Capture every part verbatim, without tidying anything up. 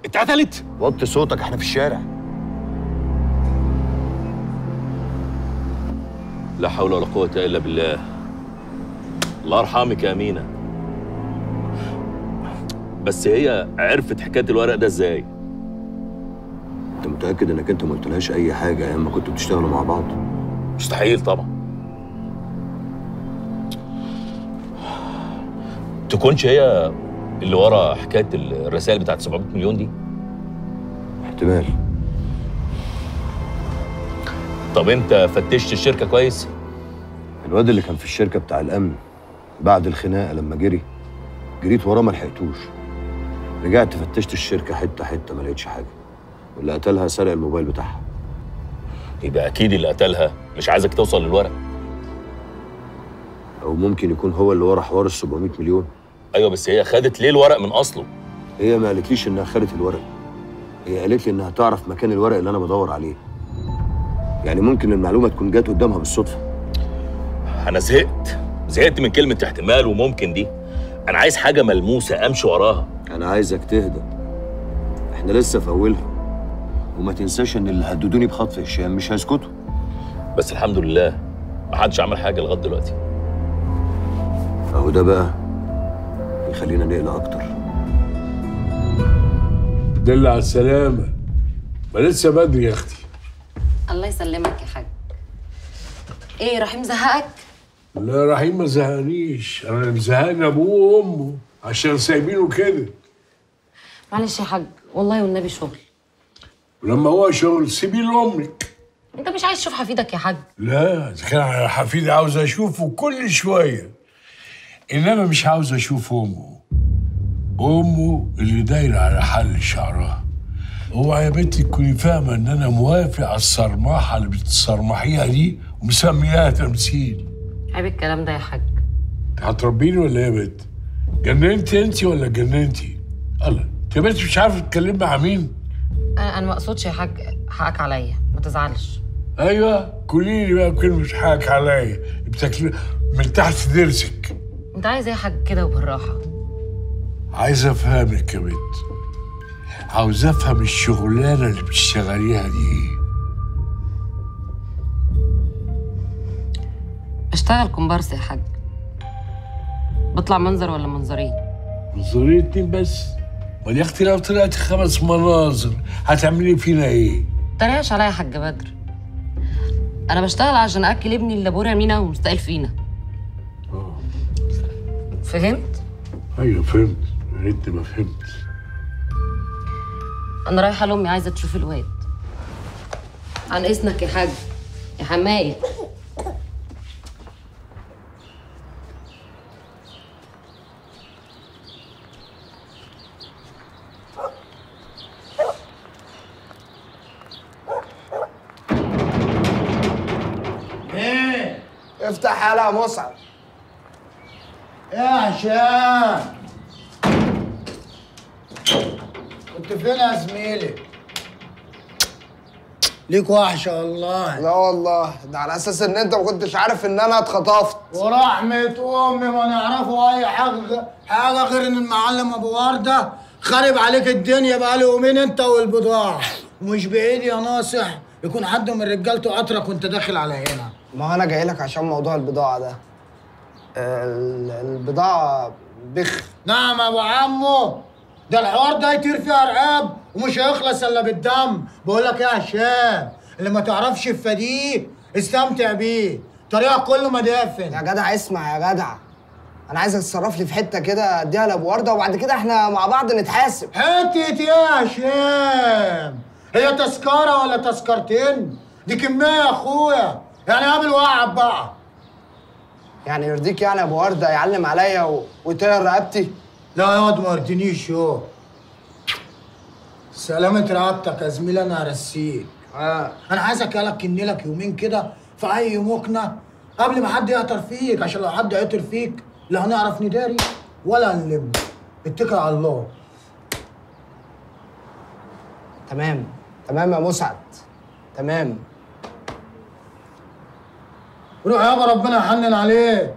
اتقتلت؟ وطي صوتك، احنا في الشارع. لا حول ولا قوة إلا بالله. الله يرحمك يا أمينة. بس هي عرفت حكاية الورق ده إزاي؟ انت متأكد انك انت ما قلتلهاش أي حاجة أيام ما كنتوا بتشتغلوا مع بعض؟ مستحيل طبعا. تكونش هي اللي ورا حكاية الرسائل بتاعت سبعمية مليون دي؟ احتمال. طب أنت فتشت الشركة كويس؟ الواد اللي كان في الشركة بتاع الأمن بعد الخناقة لما جري جريت وراه ما لحقتوش. رجعت فتشت الشركة حتة حتة ما لقيتش حاجة. واللي قتلها سرق الموبايل بتاعها. يبقى أكيد اللي قتلها مش عايزك توصل للورق. أو ممكن يكون هو اللي ورا حوار ال سبعمية مليون. أيوه بس هي خدت ليه الورق من أصله؟ هي ما قالتليش إنها خدت الورق. هي قالت لي إنها تعرف مكان الورق اللي أنا بدور عليه. يعني ممكن المعلومة تكون جات قدامها بالصدفة. أنا زهقت، زهقت من كلمة احتمال وممكن دي. أنا عايز حاجة ملموسة أمشي وراها. أنا عايزك تهدى. إحنا لسه في أولها. وما تنساش إن اللي هددوني بخطف هشام مش هيسكتوا. بس الحمد لله محدش عمل حاجة لغاية دلوقتي. أهو ده بقى يخلينا نقلق أكتر. دل على السلامة. ما لسه بدري يا أختي. الله يسلمك يا حاج. ايه رحيم زهقك؟ لا رحيم ما زهقنيش، انا اللي مزهقني ابوه وامه عشان سايبينه كده. معلش يا حاج والله والنبي شغل. ولما هو شغل سيبيه لامك. انت مش عايز تشوف حفيدك يا حاج؟ لا اذا كان حفيدي عاوز اشوفه كل شويه، انما مش عاوز اشوف امه. امه اللي دايره على حل شعرها. اوعى يا بنتي تكوني فاهمه ان انا موافق على الصرماحه اللي بتصرمحيها دي ومسمياها تمثيل. عيب الكلام ده يا حاج. هتربيني ولا ايه يا بنت؟ جننتي انت ولا جننتي؟ الله، انت يا بنت مش عارفه تتكلمي مع مين؟ انا انا ما اقصدش يا حاج، حقك عليا ما تزعلش. ايوه قولي لي بقى بكلمه حقك عليا، بتاكلي من تحت ضرسك. انت عايز ايه يا حاج كده وبالراحه؟ عايز افهمك يا بنت. عاوز افهم الشغلانه اللي بتشتغليها دي ايه؟ اشتغل كومبارس يا حاج. بطلع منظر ولا منظرين؟ منظرين اتنين بس؟ امال يا اختي لو طلعت خمس مناظر هتعملي فينا ايه؟ متريقش عليا يا حاج بدر. انا بشتغل عشان اكل ابني اللي ابوه رمينا ومستقل فينا. اه فهمت؟ ايوه فهمت، يا ريت ما فهمت. انا رايحه لامي عايزه تشوف الواد. عن اذنك يا حاج يا حمايه. ايه افتح حالة يا مصعب. ايه يا هشام كنت فين يا زميلي؟ ليك وحشة والله. لا والله، ده على اساس ان انت ما كنتش عارف ان انا اتخطفت. ورحمة امي ما نعرفوا اي حاجة حاجة غير ان المعلم ابو وردة خارب عليك الدنيا بقاله يومين انت والبضاعة. ومش بعيد يا ناصح يكون حد من رجالته قطرك وانت داخل على هنا. ما انا جاي لك عشان موضوع البضاعة ده. ال- البضاعة بخ. نعم يا ابو عمو، ده الحوار ده يطير فيه ارقاب ومش هيخلص الا بالدم. بقول لك ايه يا هشام، اللي ما تعرفش الفديه استمتع بيه، طريقك كله مدافن. يا جدع اسمع يا جدع، انا عايزك تتصرف لي في حتة كده اديها لابو وردة وبعد كده احنا مع بعض نتحاسب. حتة ايه يا هشام؟ هي تذكرة ولا تذكرتين؟ دي كمية يا اخويا، يعني قابل وقعب بقى. يعني يرضيك يعني ابو وردة يعلم عليا و... ويطير رقبتي؟ لا يا واد ما يرضينيش يو. سلامة رقبتك يا زميلي انا هرسيك. اه انا عايزك يالك كني لك يومين كده في اي مكنه قبل ما حد يقطر فيك، عشان لو حد قطر فيك لا هنعرف نداري ولا هنلم. اتكل على الله. تمام تمام يا مسعد، تمام. روح يابا ربنا يحنن عليك.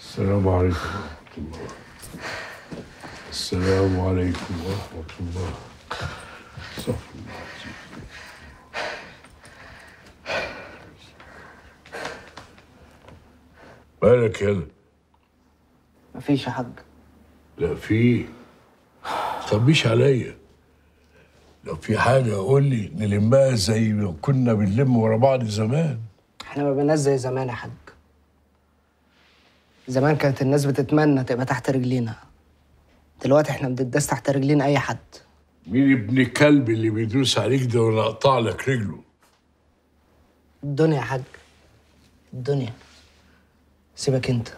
السلام عليكم ورحمة الله. السلام عليكم ورحمة الله. استغفر الله العظيم. مالك يلا؟ مفيش يا حاج. لا في. متخبيش عليا. لو في حاجة قول لي نلمها زي ما كنا بنلم ورا بعض زمان. احنا ما بقيناش زي زمان يا حاج. زمان كانت الناس بتتمنى تبقى تحت رجلينا، دلوقتي احنا بنداس تحت رجلين اي حد. مين ابن الكلب اللي بيدوس عليك ده وانا اقطع لك رجله؟ الدنيا يا حاج، الدنيا. سيبك انت.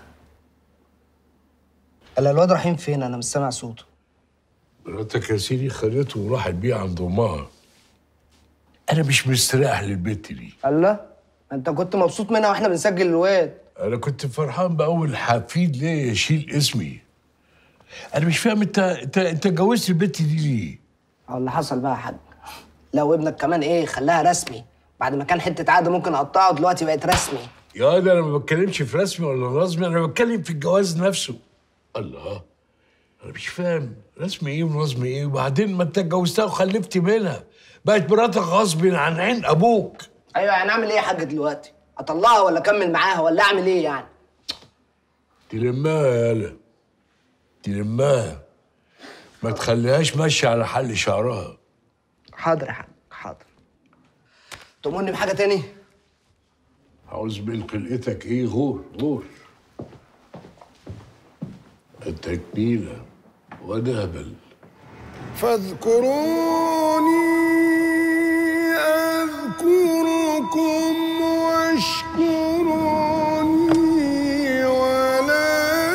الا الواد رحيم فين؟ انا مش سامع صوته. مراتك يا سيدي خدته وراحت بيه عند امها. انا مش مستريح للبت دي. الله، انت كنت مبسوط منها واحنا بنسجل الواد. انا كنت فرحان باول حفيد ليه يشيل اسمي. انا مش فاهم انت انت انت اتجوزت البت دي ليه؟ هو اللي حصل بقى يا حاج، لو ابنك كمان ايه خلاها رسمي، بعد ما كان حته عقد ممكن اقطعه دلوقتي بقت رسمي. يا ده انا ما بتكلمش في رسمي ولا رسمي، انا بتكلم في الجواز نفسه. الله، انا مش فاهم رسمي ايه ونظمي ايه، وبعدين ما انت اتجوزتها وخلفت منها، بقت مراتك غصب عن عين ابوك. ايوه، يعني اعمل ايه يا حاج دلوقتي؟ اطلقها ولا اكمل معاها ولا اعمل ايه يعني؟ تلمها يالا، تلمها، ما تخليهاش ماشيه على حل شعرها. حاضر يا حاج، حاضر. تؤمرني بحاجه تاني؟ عاوز من قلقتك ايه؟ غور غور. انت جميله وانا هبل. فاذكروني أذكركم واشكروني ولا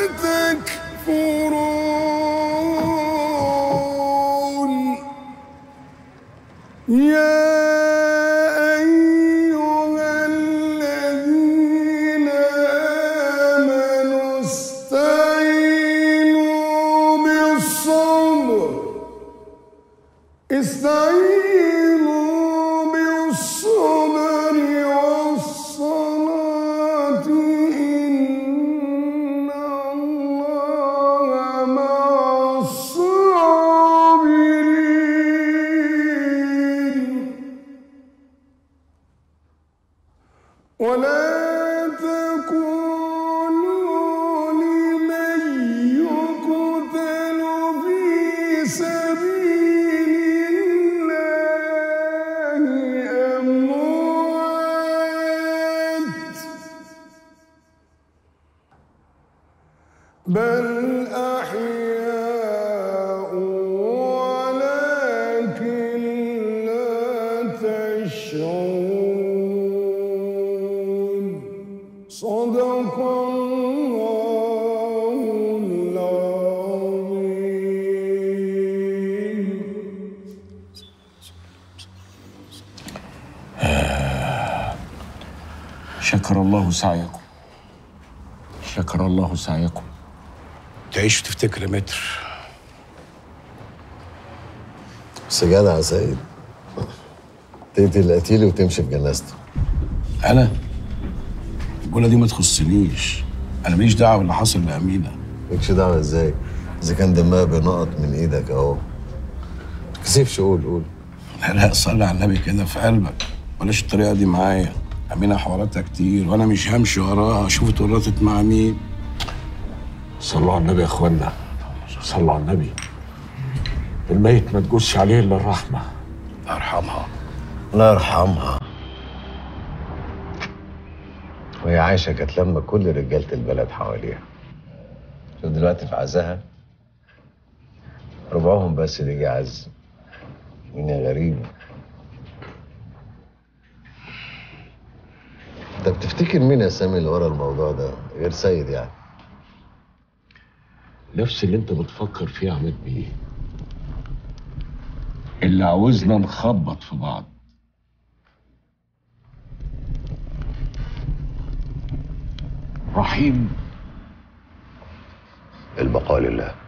تكفرون. يا أيها الذين آمنوا استعينوا بالصبر استعينوا بالصبر والصلاة إن الله مع الصابرين. ولا تكونوا لمن يقتل في سبيل بل أحياء ولكن لا تشعرون. صدق الله العظيم. شكر الله سعيكم، شكر الله سعيكم. تعيش وتفتكر يا متر. بس جدع يا سيد، تقتل القتيل وتمشي في جنازته. أنا؟ الجولة دي ما تخصنيش، أنا ماليش دعوة باللي حصل لأمينة. مالكش دعوة إزاي؟ إذا كان دمها بينقط من إيدك أهو. ما تكسفش، قول قول. لا لا، صلي على النبي كده في قلبك، بلاش الطريقة دي معايا. أمينة حواراتها كتير وأنا مش همشي وراها أشوف اتورطت مع مين. صلوا على النبي يا اخوانا، صلوا على النبي. الميت ما تجوزش عليه الا الرحمه. الله يرحمها. الله يرحمها. وهي عايشه كانت لما كل رجاله البلد حواليها. شوف دلوقتي في عزها ربعهم بس اللي جه عز. مين يا غريب؟ انت بتفتكر مين يا سامي اللي ورا الموضوع ده غير سيد يعني؟ نفس اللي انت بتفكر فيه يا عماد بيه، اللي عاوزنا نخبط في بعض. رحيم البقاء لله.